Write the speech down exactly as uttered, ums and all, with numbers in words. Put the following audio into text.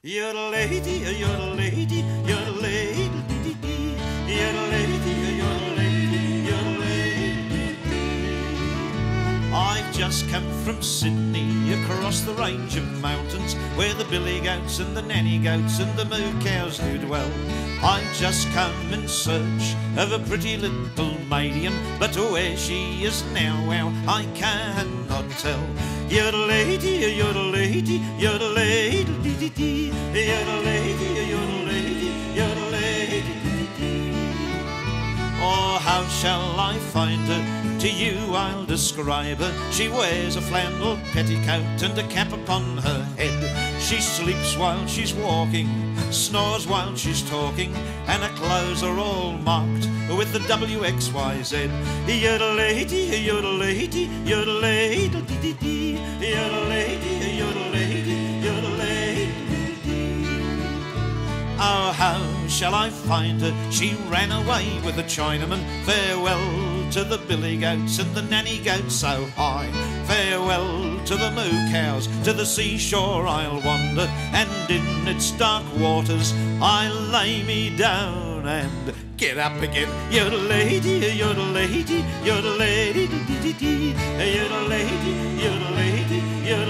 You're a lady, you're a lady, you're a lady, you're a lady, you're a lady, you're a lady. I've just come from Sydney, across the range of mountains, where the billy goats and the nanny goats and the moo cows do dwell. I've just come in search of a pretty little maiden, but where she is now, well, I cannot tell. You're a lady, you're a lady, you're a lady, you're a lady, you're a lady, you're a lady. Oh, how shall I find her? To you I'll describe her. She wears a flannel petticoat and a cap upon her head. She sleeps while she's walking, snores while she's talking, and her clothes are all marked with the W X Y Z. You're a lady, you're a lady, you're a lady, you're a lady, you're a lady, you're a lady. Oh, how shall I find her? She ran away with a Chinaman. Farewell to the billy goats and the nanny goats so high. Farewell to the moo cows, to the seashore I'll wander, and in its dark waters I'll lay me down and get up again. You're a lady, you're a lady, you're a lady, you're a lady, you're a lady, you're